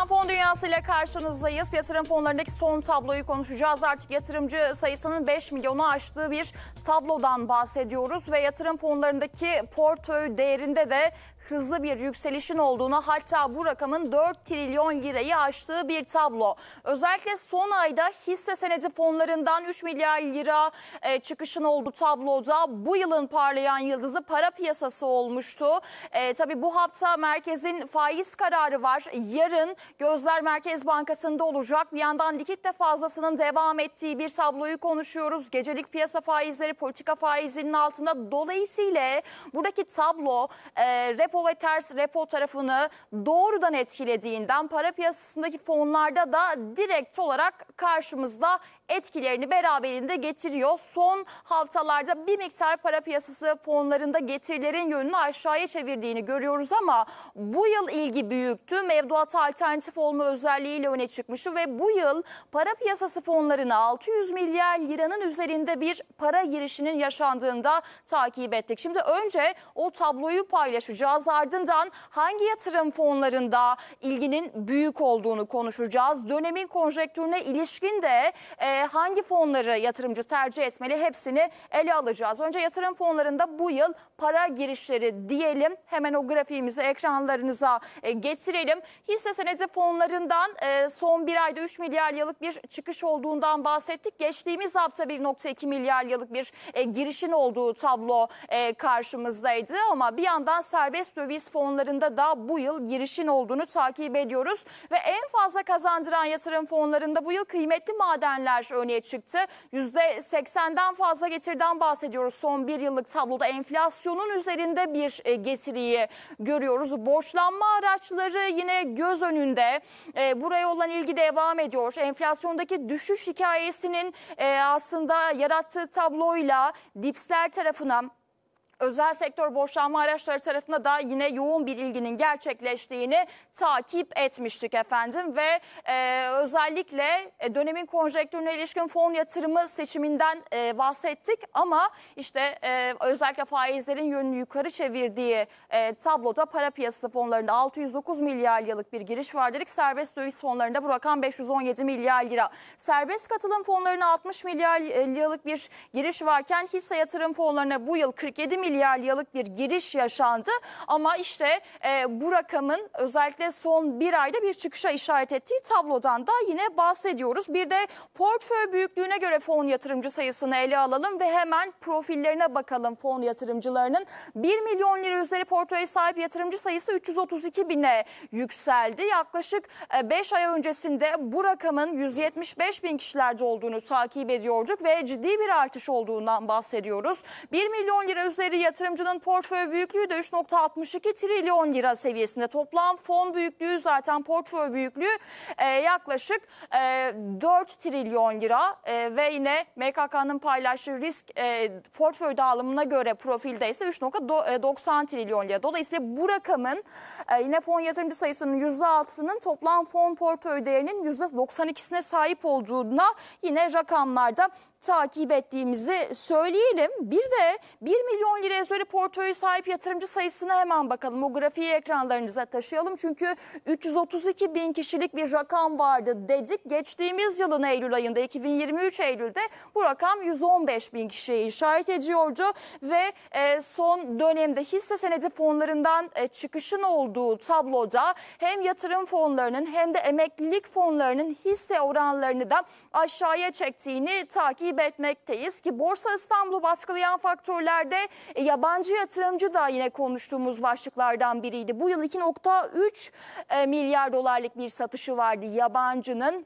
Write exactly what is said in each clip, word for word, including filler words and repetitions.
Fon Dünyası ile karşınızdayız. Yatırım fonlarındaki son tabloyu konuşacağız. Artık yatırımcı sayısının beş milyonu aştığı bir tablodan bahsediyoruz ve yatırım fonlarındaki portföy değerinde de hızlı bir yükselişin olduğunu, hatta bu rakamın dört trilyon lirayı aştığı bir tablo. Özellikle son ayda hisse senedi fonlarından üç milyar lira e, çıkışın olduğu tabloda bu yılın parlayan yıldızı para piyasası olmuştu. E, tabii bu hafta merkezin faiz kararı var. Yarın gözler Merkez Bankası'nda olacak. Bir yandan likitte fazlasının devam ettiği bir tabloyu konuşuyoruz. Gecelik piyasa faizleri politika faizinin altında. Dolayısıyla buradaki tablo e, repo ve ters repo tarafını doğrudan etkilediğinden para piyasasındaki fonlarda da direkt olarak karşımızda etkilerini beraberinde getiriyor. Son haftalarda bir miktar para piyasası fonlarında getirilerin yönünü aşağıya çevirdiğini görüyoruz ama bu yıl ilgi büyüktü. Mevduat alternatif olma özelliğiyle öne çıkmıştı ve bu yıl para piyasası fonlarına altı yüz milyar liranın üzerinde bir para girişinin yaşandığında takip ettik. Şimdi önce o tabloyu paylaşacağız. Ardından hangi yatırım fonlarında ilginin büyük olduğunu konuşacağız. Dönemin konjektürüne ilişkin de e, hangi fonları yatırımcı tercih etmeli, hepsini ele alacağız. Önce yatırım fonlarında bu yıl para girişleri diyelim. Hemen o grafiğimizi ekranlarınıza e, getirelim. Hisse senedi fonlarından e, son bir ayda üç milyar liralık bir çıkış olduğundan bahsettik. Geçtiğimiz hafta bir nokta iki milyar liralık bir e, girişin olduğu tablo e, karşımızdaydı. Ama bir yandan serbest döviz fonlarında da bu yıl girişin olduğunu takip ediyoruz. Ve en fazla kazandıran yatırım fonlarında bu yıl kıymetli madenler öne çıktı. yüzde seksenden fazla getiriden bahsediyoruz. Son bir yıllık tabloda enflasyonun üzerinde bir e, getiriyi görüyoruz. Borçlanma araçları yine göz önünde. E, buraya olan ilgi devam ediyor. Enflasyondaki düşüş hikayesinin e, aslında yarattığı tabloyla dipsler tarafına, özel sektör borçlanma araçları tarafında da yine yoğun bir ilginin gerçekleştiğini takip etmiştik efendim. Ve e, özellikle dönemin konjektürüne ilişkin fon yatırımı seçiminden e, bahsettik. Ama işte e, özellikle faizlerin yönünü yukarı çevirdiği e, tabloda para piyasası fonlarında altı yüz dokuz milyar liralık bir giriş var dedik. Serbest döviz fonlarında bu rakam beş yüz on yedi milyar lira. Serbest katılım fonlarına altmış milyar liralık bir giriş varken hisse yatırım fonlarına bu yıl kırk yedi milyar liralık bir giriş yaşandı. Ama işte e, bu rakamın özellikle son bir ayda bir çıkışa işaret ettiği tablodan da yine bahsediyoruz. Bir de portföy büyüklüğüne göre fon yatırımcı sayısını ele alalım ve hemen profillerine bakalım fon yatırımcılarının. bir milyon lira üzeri portföye sahip yatırımcı sayısı üç yüz otuz iki bine yükseldi. Yaklaşık beş ay öncesinde bu rakamın yüz yetmiş beş bin kişilerde olduğunu takip ediyorduk ve ciddi bir artış olduğundan bahsediyoruz. bir milyon lira üzeri yatırımcının portföy büyüklüğü de üç nokta altmış iki trilyon lira seviyesinde. Toplam fon büyüklüğü, zaten portföy büyüklüğü e, yaklaşık e, dört trilyon lira e, ve yine M K K'nın paylaştığı risk e, portföy dağılımına göre profilde ise üç nokta doksan trilyon lira. Dolayısıyla bu rakamın e, yine fon yatırımcı sayısının yüzde altısının toplam fon portföy değerinin yüzde doksan ikisine sahip olduğuna yine rakamlarda takip ettiğimizi söyleyelim. Bir de bir milyon lira üzeri portföy sahip yatırımcı sayısına hemen bakalım. O grafiği ekranlarınıza taşıyalım. Çünkü üç yüz otuz iki bin kişilik bir rakam vardı dedik. Geçtiğimiz yılın Eylül ayında, iki bin yirmi üç Eylül'de bu rakam yüz on beş bin kişiye işaret ediyordu. Ve e, son dönemde hisse senedi fonlarından e, çıkışın olduğu tabloda hem yatırım fonlarının hem de emeklilik fonlarının hisse oranlarını da aşağıya çektiğini takip etmekteyiz ki Borsa İstanbul'u baskılayan faktörlerde e, yabancı yatırımcı da yine konuştuğumuz başlıklardan biriydi. Bu yıl iki nokta üç e, milyar dolarlık bir satışı vardı yabancının.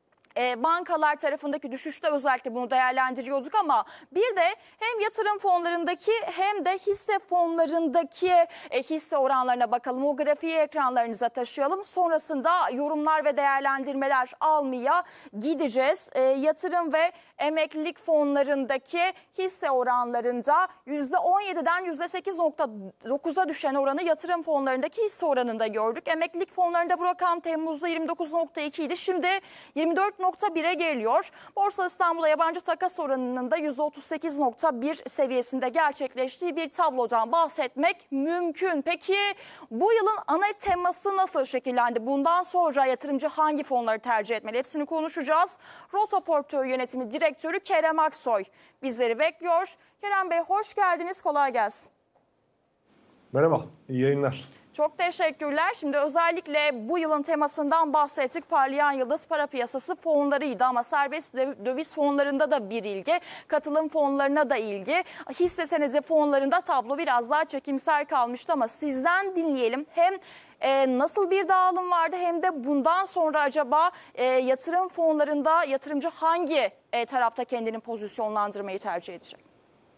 E, bankalar tarafındaki düşüşte özellikle bunu değerlendiriyorduk ama bir de hem yatırım fonlarındaki hem de hisse fonlarındaki e, hisse oranlarına bakalım. O grafiği ekranlarınıza taşıyalım. Sonrasında yorumlar ve değerlendirmeler almaya gideceğiz. E, yatırım ve emeklilik fonlarındaki hisse oranlarında yüzde on yediden yüzde sekiz nokta dokuza düşen oranı yatırım fonlarındaki hisse oranında gördük. Emeklilik fonlarında bu rakam Temmuz'da yirmi dokuz nokta iki idi. Şimdi yirmi dört nokta bire geliyor. Borsa İstanbul'da yabancı takas oranının da yüzde otuz sekiz nokta bir seviyesinde gerçekleştiği bir tablodan bahsetmek mümkün. Peki bu yılın ana teması nasıl şekillendi? Bundan sonra yatırımcı hangi fonları tercih etmeli? Hepsini konuşacağız. Rota Portföy Yönetimi Direktörü Kerem Aksoy bizleri bekliyor. Kerem Bey hoş geldiniz, kolay gelsin. Merhaba, iyi yayınlar. Çok teşekkürler. Şimdi özellikle bu yılın temasından bahsettik. Parlayan Yıldız para piyasası fonlarıydı ama serbest döviz fonlarında da bir ilgi, katılım fonlarına da ilgi. Hisse senedi fonlarında tablo biraz daha çekimser kalmıştı ama sizden dinleyelim. Hem e, nasıl bir dağılım vardı hem de bundan sonra acaba e, yatırım fonlarında yatırımcı hangi e, tarafta kendini pozisyonlandırmayı tercih edecek?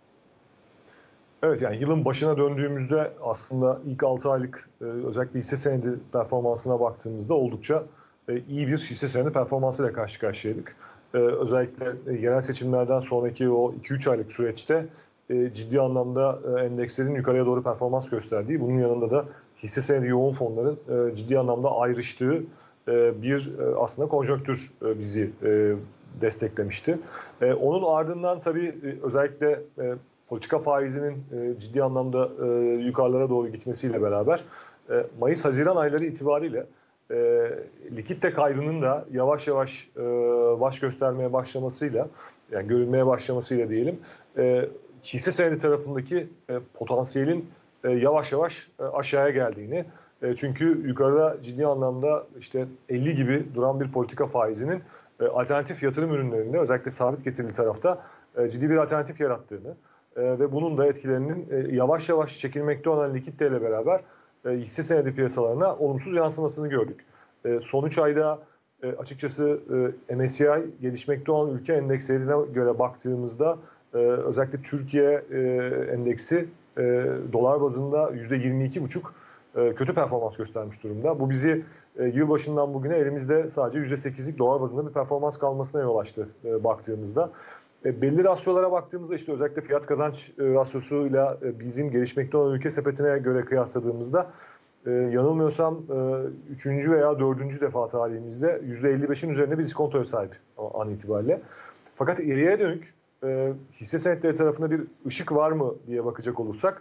Evet, yani yılın başına döndüğümüzde aslında ilk altı aylık e, özellikle hisse senedi performansına baktığımızda oldukça e, iyi bir hisse senedi performansıyla karşı karşıyaydık. E, özellikle e, yerel seçimlerden sonraki o iki üç aylık süreçte e, ciddi anlamda e, endekslerin yukarıya doğru performans gösterdiği, bunun yanında da hisse senedi yoğun fonların e, ciddi anlamda ayrıştığı e, bir e, aslında konjonktür e, bizi e, desteklemişti. E, onun ardından tabii e, özellikle e, politika faizinin e, ciddi anlamda e, yukarılara doğru gitmesiyle beraber e, Mayıs-Haziran ayları itibariyle e, likitte kaybının da yavaş yavaş e, baş göstermeye başlamasıyla, yani görülmeye başlamasıyla diyelim, e, hisse senedi tarafındaki e, potansiyelin e, yavaş yavaş e, aşağıya geldiğini, e, çünkü yukarıda ciddi anlamda işte elli gibi duran bir politika faizinin e, alternatif yatırım ürünlerinde, özellikle sabit getirili tarafta e, ciddi bir alternatif yarattığını ve bunun da etkilerinin yavaş yavaş çekilmekte olan likitte ile beraber hisse senedi piyasalarına olumsuz yansımasını gördük. Son üç ayda açıkçası M S C I gelişmekte olan ülke endekslerine göre baktığımızda özellikle Türkiye endeksi dolar bazında yüzde yirmi iki buçuk kötü performans göstermiş durumda. Bu bizi yılbaşından bugüne elimizde sadece yüzde sekizlik dolar bazında bir performans kalmasına yol açtı baktığımızda. E, belli rasyolara baktığımızda işte özellikle fiyat kazanç e, rasyosuyla e, bizim gelişmekte olan ülke sepetine göre kıyasladığımızda e, yanılmıyorsam e, üçüncü veya dördüncü defa tarihimizde yüzde elli beşin üzerinde bir iskontoya sahip an itibariyle. Fakat ileriye dönük e, hisse senetleri tarafında bir ışık var mı diye bakacak olursak,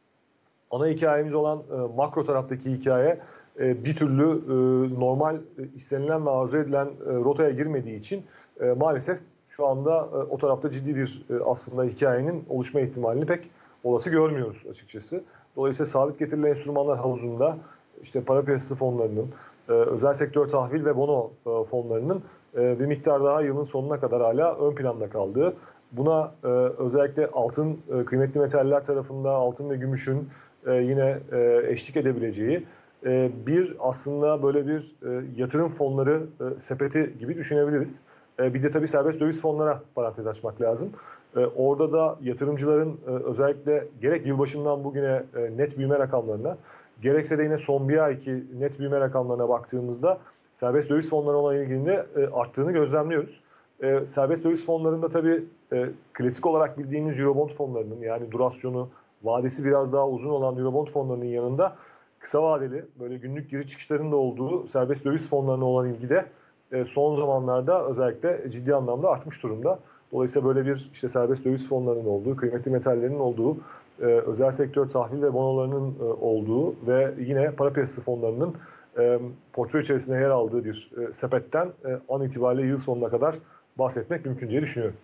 ana hikayemiz olan e, makro taraftaki hikaye e, bir türlü e, normal e, istenilen ve arzu edilen e, rotaya girmediği için e, maalesef şu anda o tarafta ciddi bir aslında hikayenin oluşma ihtimalini pek olası görmüyoruz açıkçası. Dolayısıyla sabit getirili enstrümanlar havuzunda işte para piyasası fonlarının, özel sektör tahvil ve bono fonlarının bir miktar daha yılın sonuna kadar hala ön planda kaldığı, buna özellikle altın, kıymetli metaller tarafında altın ve gümüşün yine eşlik edebileceği bir aslında böyle bir yatırım fonları sepeti gibi düşünebiliriz. Bir de tabii serbest döviz fonlara parantez açmak lazım. Orada da yatırımcıların özellikle gerek yılbaşından bugüne net büyüme rakamlarına, gerekse de yine son bir ayki net büyüme rakamlarına baktığımızda serbest döviz fonları olan ilginin de arttığını gözlemliyoruz. Serbest döviz fonlarında tabii klasik olarak bildiğimiz Eurobond fonlarının, yani durasyonu, vadesi biraz daha uzun olan Eurobond fonlarının yanında kısa vadeli böyle günlük giriş çıkışların da olduğu serbest döviz fonlarına olan ilgi de son zamanlarda özellikle ciddi anlamda artmış durumda. Dolayısıyla böyle bir işte serbest döviz fonlarının olduğu, kıymetli metallerin olduğu, özel sektör tahvil ve bonolarının olduğu ve yine para piyasası fonlarının portföy içerisinde yer aldığı bir sepetten an itibariyle yıl sonuna kadar bahsetmek mümkün diye düşünüyorum.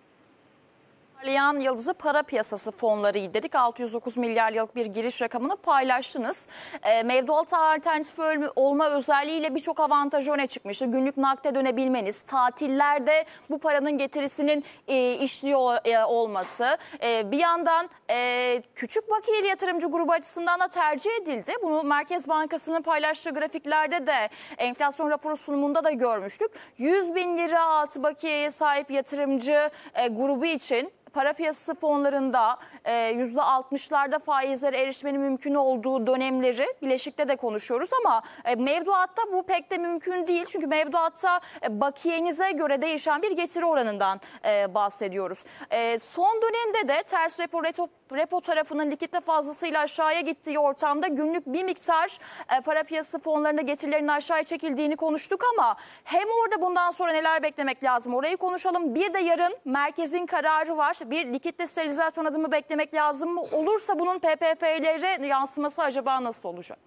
Parlayan Yıldız'ı para piyasası fonları dedik. altı yüz dokuz milyar yıllık bir giriş rakamını paylaştınız. E, mevduat alternatif olma özelliğiyle birçok avantajı öne çıkmıştı. Günlük nakde dönebilmeniz, tatillerde bu paranın getirisinin e, işliyor e, olması. E, bir yandan e, küçük bakiyeli yatırımcı grubu açısından da tercih edildi. Bunu Merkez Bankası'nın paylaştığı grafiklerde de enflasyon raporu sunumunda da görmüştük. yüz bin lira altı bakiyeye sahip yatırımcı e, grubu için para piyasası fonlarında yüzde altmışlarda faizlere erişmenin mümkün olduğu dönemleri bileşikte de konuşuyoruz ama e, mevduatta bu pek de mümkün değil. Çünkü mevduatta e, bakiyenize göre değişen bir getiri oranından e, bahsediyoruz. E, son dönemde de ters repo, repo, repo tarafının likitte fazlasıyla aşağıya gittiği ortamda günlük bir miktar e, para piyasası fonlarında getirilerin aşağıya çekildiğini konuştuk ama hem orada bundan sonra neler beklemek lazım orayı konuşalım. Bir de yarın merkezin kararı var. Bir likitte sterilizasyon adımı beklemek lazım mı? Olursa bunun P P F'lere yansıması acaba nasıl olacak?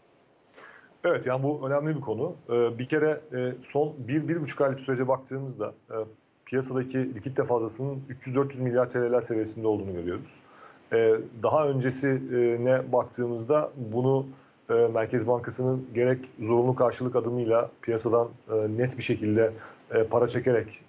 Evet, yani bu önemli bir konu. Bir kere son bir bir buçuk aylık sürece baktığımızda piyasadaki likitte fazlasının üç yüz dört yüz milyar T L'ler seviyesinde olduğunu görüyoruz. Daha öncesine baktığımızda bunu Merkez Bankası'nın gerek zorunlu karşılık adımıyla piyasadan net bir şekilde para çekerek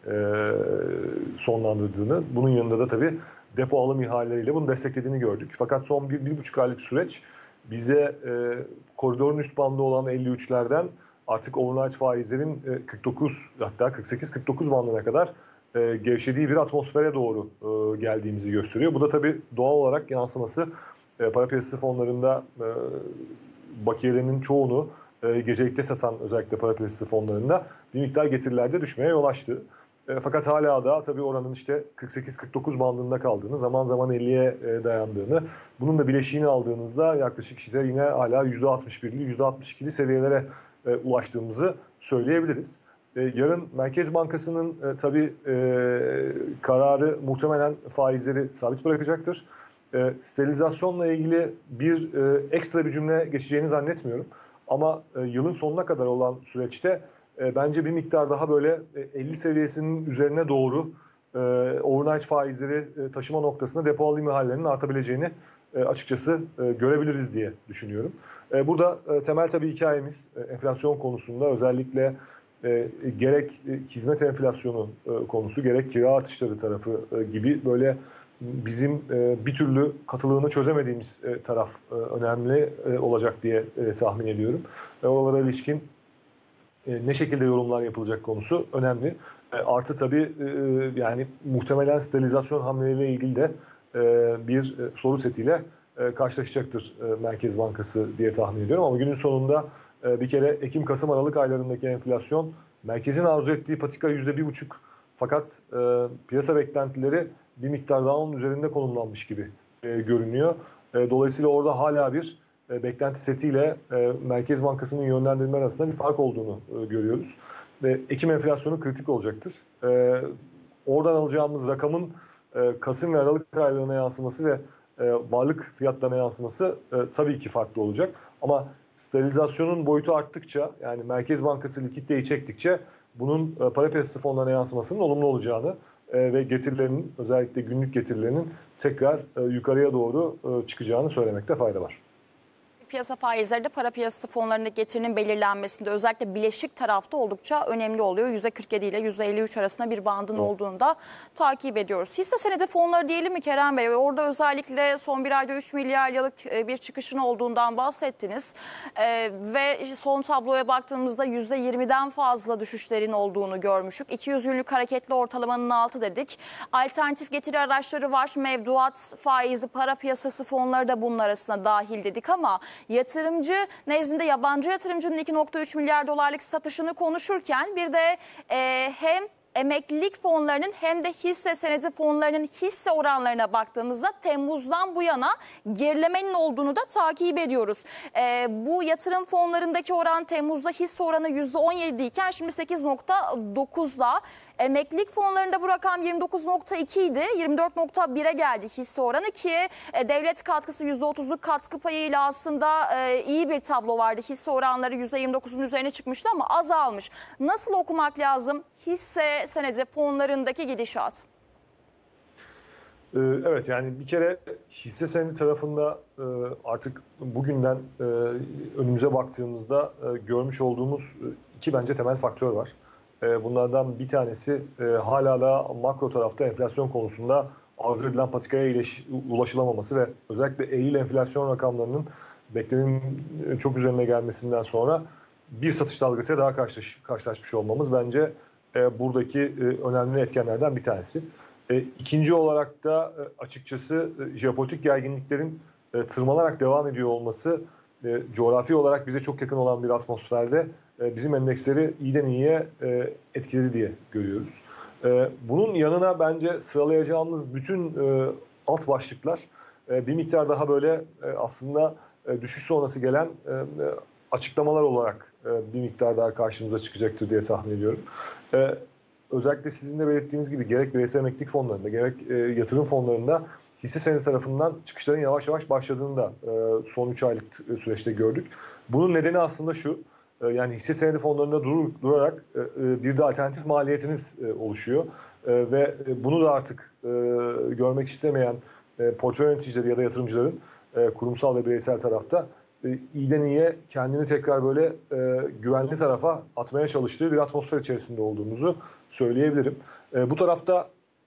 sonlandırdığını, bunun yanında da tabii depo alım ihaleleriyle bunu desteklediğini gördük. Fakat son bir, bir buçuk aylık süreç bize e, koridorun üst bandı olan elli üçlerden artık overnight faizlerin e, kırk dokuz hatta kırk sekiz kırk dokuz bandına kadar e, gevşediği bir atmosfere doğru e, geldiğimizi gösteriyor. Bu da tabii doğal olarak yansıması e, para piyasası fonlarında e, bakiyelerinin çoğunu e, gecelikte satan özellikle para piyasası fonlarında bir miktar getirilerde düşmeye yol açtı. E, fakat hala da tabii oranın işte kırk sekiz kırk dokuz bandında kaldığını, zaman zaman elliye e, dayandığını, bunun da bileşiğini aldığınızda yaklaşık işte yine hala yüzde altmış birli, yüzde altmış ikili seviyelere e, ulaştığımızı söyleyebiliriz. E, yarın Merkez Bankası'nın e, tabii e, kararı muhtemelen faizleri sabit bırakacaktır. E, sterilizasyonla ilgili bir e, ekstra bir cümle geçeceğini zannetmiyorum. Ama e, yılın sonuna kadar olan süreçte E, bence bir miktar daha böyle elli seviyesinin üzerine doğru e, overnight faizleri e, taşıma noktasında depo alım ihallerinin artabileceğini e, açıkçası e, görebiliriz diye düşünüyorum. E, burada e, temel tabii hikayemiz e, enflasyon konusunda özellikle e, gerek e, hizmet enflasyonu e, konusu gerek kira artışları tarafı e, gibi böyle bizim e, bir türlü katılığını çözemediğimiz e, taraf e, önemli e, olacak diye e, tahmin ediyorum. E, oralara ilişkin ne şekilde yorumlar yapılacak konusu önemli. Artı tabii yani muhtemelen sterilizasyon hamleleriyle ilgili de bir soru setiyle karşılaşacaktır Merkez Bankası diye tahmin ediyorum. Ama günün sonunda bir kere Ekim-Kasım Aralık aylarındaki enflasyon merkezin arzu ettiği patika yüzde bir buçuk. Fakat piyasa beklentileri bir miktar daha onun üzerinde konumlanmış gibi görünüyor. Dolayısıyla orada hala bir beklenti setiyle Merkez Bankası'nın yönlendirme arasında bir fark olduğunu görüyoruz. Ekim enflasyonu kritik olacaktır. Oradan alacağımız rakamın Kasım ve Aralık aylarına yansıması ve varlık fiyatlarına yansıması tabii ki farklı olacak. Ama sterilizasyonun boyutu arttıkça, yani Merkez Bankası likiditeyi çektikçe bunun para piyasası fonlarına yansımasının olumlu olacağını ve getirilerinin, özellikle günlük getirilerinin tekrar yukarıya doğru çıkacağını söylemekte fayda var. Piyasa faizleri de para piyasası fonlarındaki getirinin belirlenmesinde özellikle bileşik tarafta oldukça önemli oluyor. yüzde kırk yedi ile yüzde elli üç arasında bir bandın evet. olduğunu da takip ediyoruz. Hisse senedi fonları diyelim mi Kerem Bey? Orada özellikle son bir ayda üç milyar liralık bir çıkışın olduğundan bahsettiniz. Ee, ve son tabloya baktığımızda yüzde yirmiden fazla düşüşlerin olduğunu görmüştük. iki yüz günlük hareketli ortalamanın altı dedik. Alternatif getiri araçları var. Mevduat faizi, para piyasası fonları da bunun arasında dahil dedik ama yatırımcı nezdinde yabancı yatırımcının iki nokta üç milyar dolarlık satışını konuşurken bir de e, hem emeklilik fonlarının hem de hisse senedi fonlarının hisse oranlarına baktığımızda Temmuz'dan bu yana gerilemenin olduğunu da takip ediyoruz. E, bu yatırım fonlarındaki oran Temmuz'da hisse oranı yüzde on yedi iken şimdi sekiz nokta dokuzla. Emeklilik fonlarında bu rakam yirmi dokuz nokta iki idi. yirmi dört nokta bire geldi hisse oranı ki e, devlet katkısı yüzde otuzluk katkı payıyla aslında e, iyi bir tablo vardı. Hisse oranları yüzde yirmi dokuzun üzerine çıkmıştı ama azalmış. Nasıl okumak lazım hisse senedi fonlarındaki gidişat? Evet, yani bir kere hisse senedi tarafında artık bugünden önümüze baktığımızda görmüş olduğumuz iki bence temel faktör var. Bunlardan bir tanesi hala da makro tarafta enflasyon konusunda arzu edilen patikaya ulaşılamaması ve özellikle Eylül enflasyon rakamlarının beklenenin çok üzerine gelmesinden sonra bir satış dalgasıyla daha karşılaş, karşılaşmış olmamız bence buradaki önemli etkenlerden bir tanesi. E, ikinci olarak da e, açıkçası e, jeopolitik gerginliklerin e, tırmanarak devam ediyor olması e, coğrafi olarak bize çok yakın olan bir atmosferde e, bizim endeksleri iyiden iyiye e, etkiledi diye görüyoruz. E, bunun yanına bence sıralayacağımız bütün e, alt başlıklar e, bir miktar daha böyle e, aslında e, düşüş sonrası gelen e, açıklamalar olarak e, bir miktar daha karşımıza çıkacaktır diye tahmin ediyorum. E, özellikle sizin de belirttiğiniz gibi gerek bireysel emeklilik fonlarında gerek e, yatırım fonlarında hisse senedi tarafından çıkışların yavaş yavaş başladığını da e, son üç aylık süreçte gördük. Bunun nedeni aslında şu, e, yani hisse senedi fonlarında dur, durarak e, e, bir de alternatif maliyetiniz e, oluşuyor. E, ve bunu da artık e, görmek istemeyen e, portföy yöneticileri ya da yatırımcıların e, kurumsal ve bireysel tarafta e, iyiden iyiye kendini tekrar böyle e, güvenli tarafa atmaya çalıştığı bir atmosfer içerisinde olduğumuzu söyleyebilirim. E, bu tarafta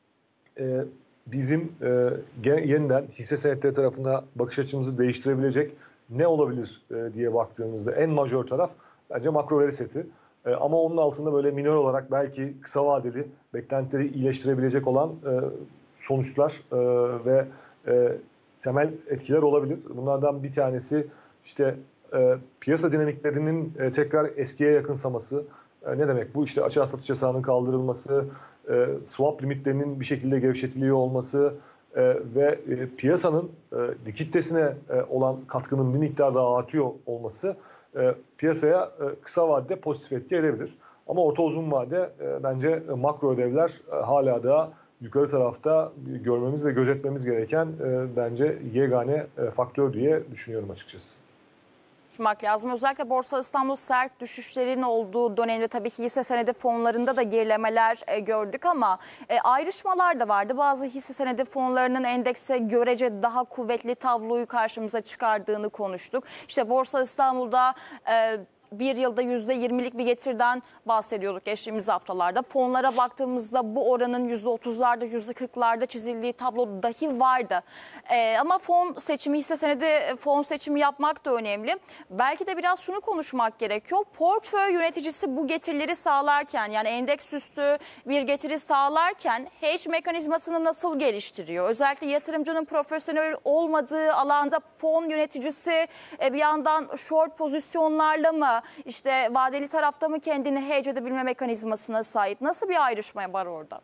e, bizim e, yeniden hisse senetleri tarafına bakış açımızı değiştirebilecek ne olabilir e, diye baktığımızda en majör taraf bence makro veri seti. E, ama onun altında böyle minor olarak belki kısa vadeli beklentileri iyileştirebilecek olan e, sonuçlar e, ve e, temel etkiler olabilir. Bunlardan bir tanesi işte e, piyasa dinamiklerinin e, tekrar eskiye yakınsaması. E, ne demek bu? İşte açığa satış yasağının kaldırılması, e, swap limitlerinin bir şekilde gevşetiliyor olması e, ve e, piyasanın e, likiditesine e, olan katkının bir miktar daha artıyor olması e, piyasaya e, kısa vadede pozitif etki edebilir. Ama orta uzun vade e, bence e, makro ödevler e, hala da yukarı tarafta görmemiz ve gözetmemiz gereken e, bence yegane e, faktör diye düşünüyorum açıkçası. Konuşmak lazım. Özellikle Borsa İstanbul sert düşüşlerin olduğu dönemde tabii ki hisse senedi fonlarında da gerilemeler e, gördük ama e, ayrışmalar da vardı. Bazı hisse senedi fonlarının endekse görece daha kuvvetli tabloyu karşımıza çıkardığını konuştuk. İşte Borsa İstanbul'da e, bir yılda yüzde yirmilik bir getiriden bahsediyorduk geçtiğimiz haftalarda. Fonlara baktığımızda bu oranın yüzde otuzlarda, yüzde kırklarda çizildiği tablo dahi vardı. Ee, ama fon seçimi, hisse senedi fon seçimi yapmak da önemli. Belki de biraz şunu konuşmak gerekiyor. Portföy yöneticisi bu getirileri sağlarken, yani endeks üstü bir getiri sağlarken hedge mekanizmasını nasıl geliştiriyor? Özellikle yatırımcının profesyonel olmadığı alanda fon yöneticisi e, bir yandan short pozisyonlarla mı, İşte vadeli tarafta mı kendini hedge edebilme mekanizmasına sahip? Nasıl bir ayrışma var orada?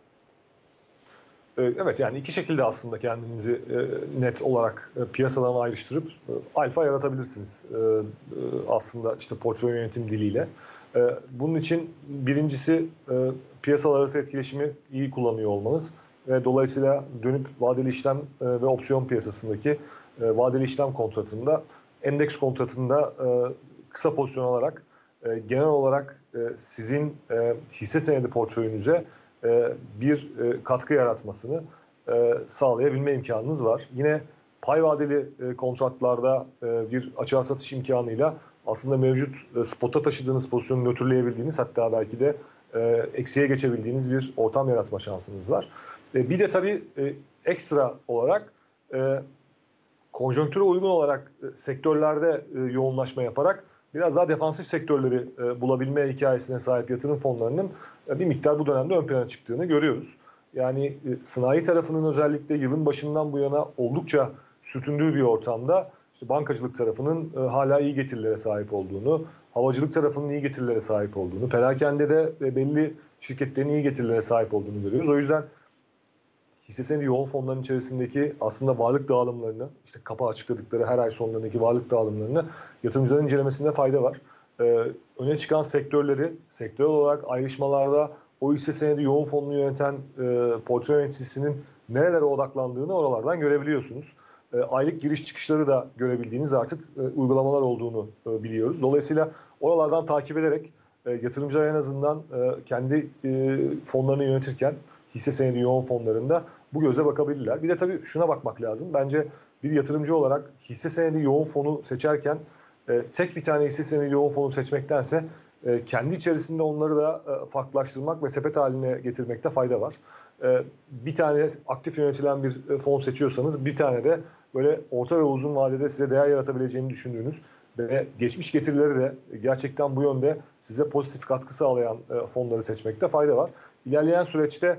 Evet, yani iki şekilde aslında kendinizi net olarak piyasadan ayrıştırıp alfa yaratabilirsiniz aslında işte portföy yönetim diliyle. Bunun için birincisi piyasalar arası etkileşimi iyi kullanıyor olmanız ve dolayısıyla dönüp vadeli işlem ve opsiyon piyasasındaki vadeli işlem kontratında, endeks kontratında kısa pozisyon alarak genel olarak sizin hisse senedi portföyünüze bir katkı yaratmasını sağlayabilme imkanınız var. Yine pay vadeli kontratlarda bir açığa satış imkanıyla aslında mevcut spotta taşıdığınız pozisyonu nötrleyebildiğiniz, hatta belki de eksiye geçebildiğiniz bir ortam yaratma şansınız var. Bir de tabii ekstra olarak konjonktüre uygun olarak sektörlerde yoğunlaşma yaparak biraz daha defansif sektörleri e, bulabilme hikayesine sahip yatırım fonlarının e, bir miktar bu dönemde ön plana çıktığını görüyoruz. Yani e, sanayi tarafının özellikle yılın başından bu yana oldukça sürtündüğü bir ortamda işte bankacılık tarafının e, hala iyi getirilere sahip olduğunu, havacılık tarafının iyi getirilere sahip olduğunu, perakende de e, belli şirketlerin iyi getirilere sahip olduğunu görüyoruz. O yüzden hisse senedi yoğun fonların içerisindeki aslında varlık dağılımlarını, işte kapağı açıkladıkları her ay sonlarındaki varlık dağılımlarını yatırımcıların incelemesinde fayda var. Ee, öne çıkan sektörleri, sektör olarak ayrışmalarda o hisse senedi yoğun fonunu yöneten e, portföy yöneticisinin nerelere odaklandığını oralardan görebiliyorsunuz. E, aylık giriş çıkışları da görebildiğiniz artık e, uygulamalar olduğunu e, biliyoruz. Dolayısıyla oralardan takip ederek e, yatırımcılar en azından e, kendi e, fonlarını yönetirken hisse senedi yoğun fonlarında bu göze bakabilirler. Bir de tabii şuna bakmak lazım. Bence bir yatırımcı olarak hisse senedi yoğun fonu seçerken e, tek bir tane hisse senedi yoğun fonu seçmektense e, kendi içerisinde onları da e, farklılaştırmak ve sepet haline getirmekte fayda var. E, bir tane aktif yönetilen bir e, fon seçiyorsanız bir tane de böyle orta ve uzun vadede size değer yaratabileceğini düşündüğünüz ve geçmiş getirileri de gerçekten bu yönde size pozitif katkı sağlayan e, fonları seçmekte fayda var. İlerleyen süreçte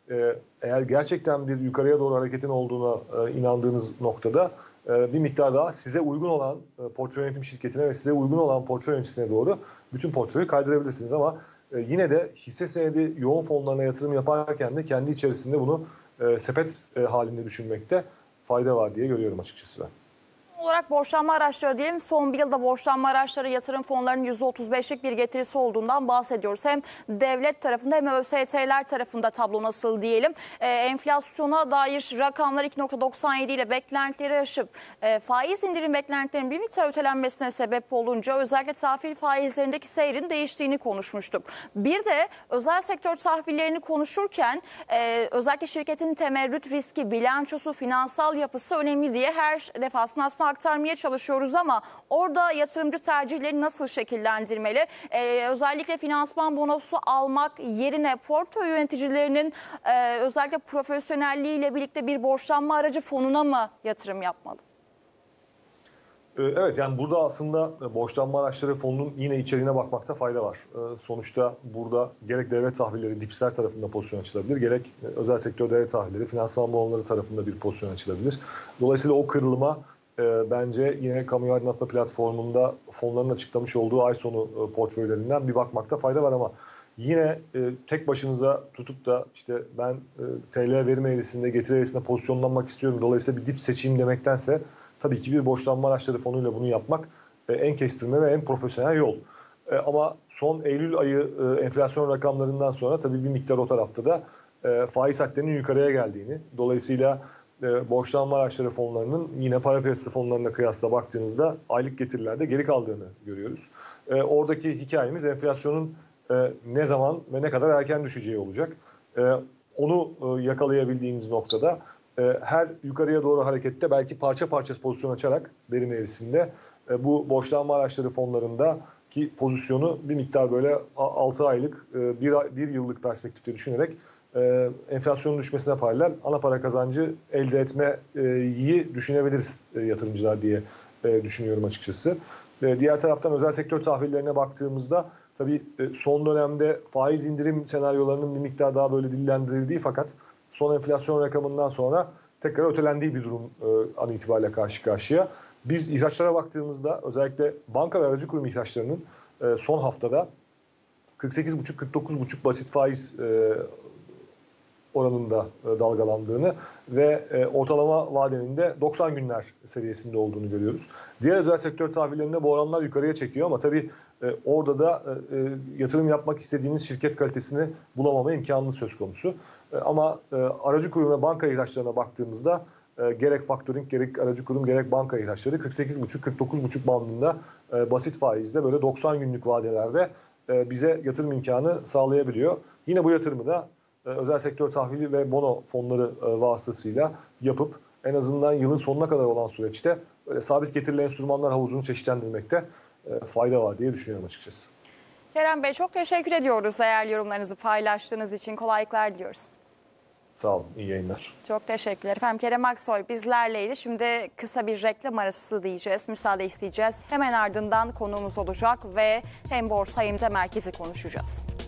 e, eğer gerçekten bir yukarıya doğru hareketin olduğuna e, inandığınız noktada e, bir miktar daha size uygun olan e, portföy yönetim şirketine ve size uygun olan portföy yöneticisine doğru bütün portföyü kaydırabilirsiniz. Ama e, yine de hisse senedi yoğun fonlarına yatırım yaparken de kendi içerisinde bunu e, sepet e, halinde düşünmekte fayda var diye görüyorum açıkçası ben. Olarak borçlanma araçları diyelim. Son bir yılda borçlanma araçları yatırım fonlarının yüzde otuz beşlik bir getirisi olduğundan bahsediyoruz. Hem devlet tarafında hem ÖST'ler tarafında tablo nasıl diyelim. E, enflasyona dair rakamlar iki nokta doksan yedi ile beklentileri aşıp e, faiz indirim beklentilerinin bir miktar ötelenmesine sebep olunca özellikle tahvil faizlerindeki seyrin değiştiğini konuşmuştuk. Bir de özel sektör tahvillerini konuşurken e, özellikle şirketin temerrüt riski, bilançosu, finansal yapısı önemli diye her defasında aslında aktarmaya çalışıyoruz ama orada yatırımcı tercihleri nasıl şekillendirmeli? Ee, özellikle finansman bonosu almak yerine portföy yöneticilerinin e, özellikle profesyonelliğiyle birlikte bir borçlanma aracı fonuna mı yatırım yapmalı? Evet, yani burada aslında borçlanma araçları fonunun yine içeriğine bakmakta fayda var. Sonuçta burada gerek devlet tahvilleri, dipsler tarafında pozisyon açılabilir, gerek özel sektör devlet tahvilleri, finansman bonoları tarafında bir pozisyon açılabilir. Dolayısıyla o kırılıma e, bence yine kamu aydınlatma platformunda fonların açıklamış olduğu ay sonu e, portföylerinden bir bakmakta fayda var ama yine e, tek başınıza tutup da işte ben e, T L verim eğrisinde, getiri eğrisinde pozisyonlanmak istiyorum, dolayısıyla bir dip seçeyim demektense tabii ki bir borçlanma araçları fonuyla bunu yapmak e, en kestirme ve en profesyonel yol. E, ama son Eylül ayı e, enflasyon rakamlarından sonra tabii bir miktar o tarafta da e, faiz hadlerinin yukarıya geldiğini, dolayısıyla e, borçlanma araçları fonlarının yine para piyasası fonlarına kıyasla baktığınızda aylık getirilerde geri kaldığını görüyoruz. E, oradaki hikayemiz enflasyonun e, ne zaman ve ne kadar erken düşeceği olacak. E, onu e, yakalayabildiğiniz noktada e, her yukarıya doğru harekette belki parça parça pozisyon açarak verim eğrisinde e, bu borçlanma araçları fonlarında ki pozisyonu bir miktar böyle altı aylık, e, bir, bir yıllık perspektifte düşünerek e, enflasyonun düşmesine paralel ana para kazancı elde etmeyi düşünebiliriz e, yatırımcılar diye e, düşünüyorum açıkçası. E, diğer taraftan özel sektör tahvillerine baktığımızda tabii e, son dönemde faiz indirim senaryolarının bir miktar daha böyle dillendirildiği fakat son enflasyon rakamından sonra tekrar ötelendiği bir durum e, an itibariyle karşı karşıya. Biz ihraçlara baktığımızda özellikle banka ve aracı kurum ihraçlarının e, son haftada kırk sekiz buçuk kırk dokuz buçuk basit faiz e, oranında e, dalgalandığını ve e, ortalama vadenin de doksan günler seviyesinde olduğunu görüyoruz. Diğer özel sektör tahvillerinde bu oranlar yukarıya çekiyor ama tabii e, orada da e, yatırım yapmak istediğiniz şirket kalitesini bulamama imkanınız söz konusu. E, ama e, aracı kurum ve banka ihraçlarına baktığımızda e, gerek faktöring, gerek aracı kurum, gerek banka ihraçları kırk sekiz buçuk kırk dokuz buçuk bandında e, basit faizde böyle doksan günlük vadelerde e, bize yatırım imkanı sağlayabiliyor. Yine bu yatırımı da özel sektör tahvili ve bono fonları vasıtasıyla yapıp en azından yılın sonuna kadar olan süreçte böyle sabit getirili enstrümanlar havuzunu çeşitlendirmekte fayda var diye düşünüyorum açıkçası. Kerem Bey, çok teşekkür ediyoruz değerli yorumlarınızı paylaştığınız için. Kolaylıklar diliyoruz. Sağ olun, iyi yayınlar. Çok teşekkürler. Efendim Kerem Aksoy bizlerleydi. Şimdi kısa bir reklam arası diyeceğiz. Müsaade isteyeceğiz. Hemen ardından konuğumuz olacak ve hem borsa hem de merkezi konuşacağız.